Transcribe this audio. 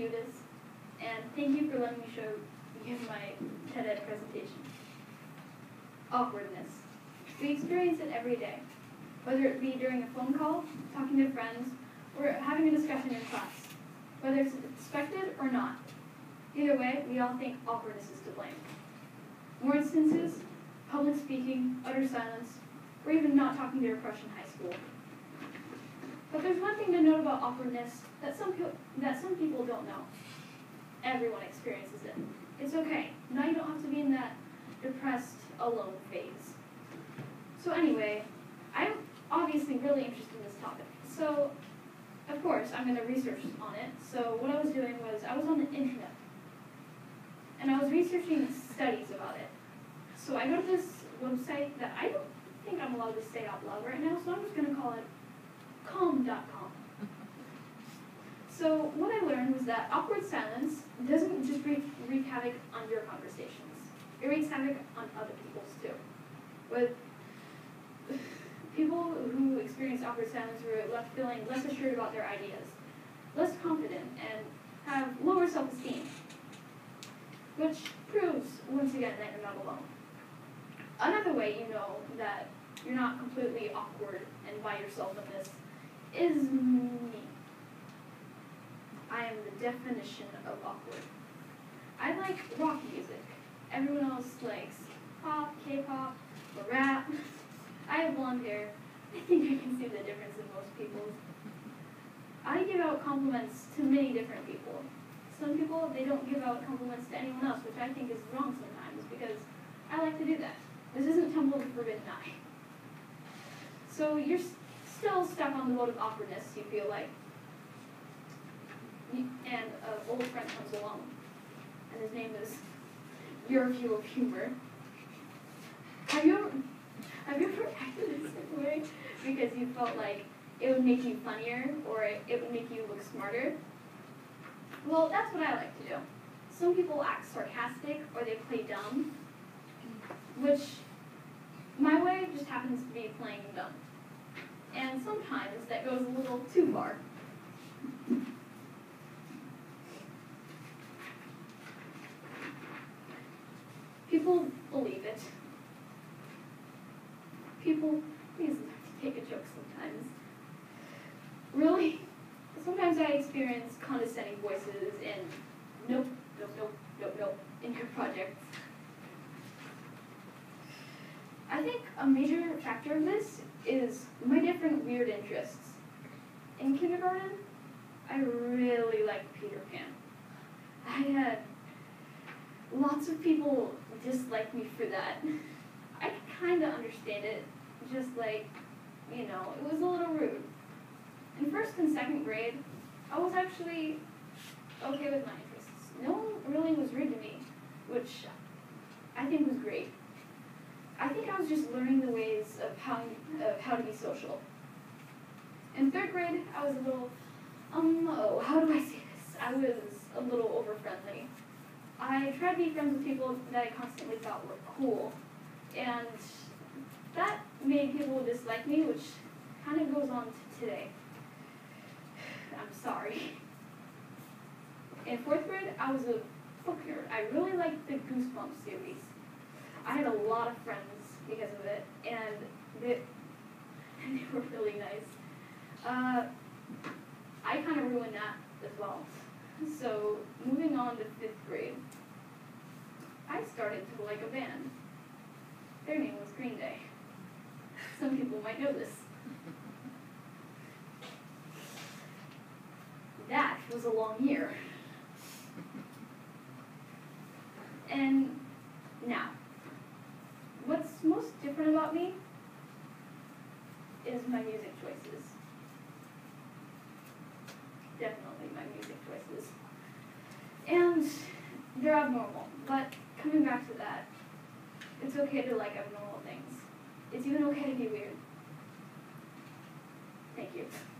Eudes, and thank you for letting me give my TED-Ed presentation. Awkwardness. We experience it every day, whether it be during a phone call, talking to friends, or having a discussion in class, whether it's expected or not. Either way, we all think awkwardness is to blame. More instances, public speaking, utter silence, or even not talking to your crush in high school. But there's one thing to note about awkwardness that some people don't know. Everyone experiences it. It's okay. Now you don't have to be in that depressed, alone phase. So anyway, I'm obviously really interested in this topic. So, of course, I'm going to research on it. So what I was doing was I was on the internet, and I was researching studies about it. So I go to this website that I don't think I'm allowed to say out loud right now, so I'm just going to call it calm.com. So what I learned was that awkward silence doesn't just wreak havoc on your conversations. It wreaks havoc on other people's too. With people who experience awkward silence were left feeling less assured about their ideas, less confident, and have lower self-esteem, which proves, once again, that you're not alone. Another way you know that you're not completely awkward and by yourself in this is me. I am the definition of awkward. I like rock music. Everyone else likes pop, K-pop, or rap. I have blonde hair. I think I can see the difference in most people. I give out compliments to many different people. Some people, they don't give out compliments to anyone else, which I think is wrong sometimes because I like to do that. This isn't Temple of the Forbidden Eye. So you're still stuck on the road of awkwardness, you feel like. And an old friend comes along, and his name is Your View of Humor. Have you ever acted a certain way because you felt like it would make you funnier or it would make you look smarter? Well, that's what I like to do. Some people act sarcastic or they play dumb, which my way just happens to be playing dumb. And sometimes that goes a little too far. People believe it. People, please take a joke sometimes. Really? Sometimes I experience condescending voices and nope in your projects. I think a major factor of this is my different weird interests. In kindergarten, I really liked Peter Pan. I had lots of people dislike me for that. I kind of understand it, just like, it was a little rude. In first and second grade, I was actually okay with my interests. No one really was rude to me, which I think was great. I think I was just learning the ways of how to be social. In third grade, I was a little, how do I say this? I was a little over-friendly. I tried to be friends with people that I constantly thought were cool, and that made people dislike me, which kind of goes on to today. I'm sorry. In fourth grade, I was a book nerd. I really liked the Goosebumps series. I had a lot of friends because of it, and they were really nice. I kind of ruined that as well. So, moving on to fifth grade, I started to like a band. Their name was Green Day. Some people might know this. That was a long year. And now, what's most different about me is my music choices. Definitely my music choices. And they're abnormal, but coming back to that, it's okay to like abnormal things. It's even okay to be weird. Thank you.